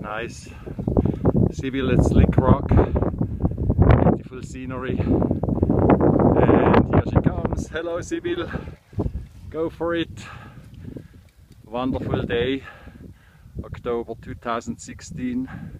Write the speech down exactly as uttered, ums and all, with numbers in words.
nice. Sibylle at Slickrock, beautiful scenery. And here she comes. Hello Sibylle, go for it. Wonderful day, October two thousand sixteen.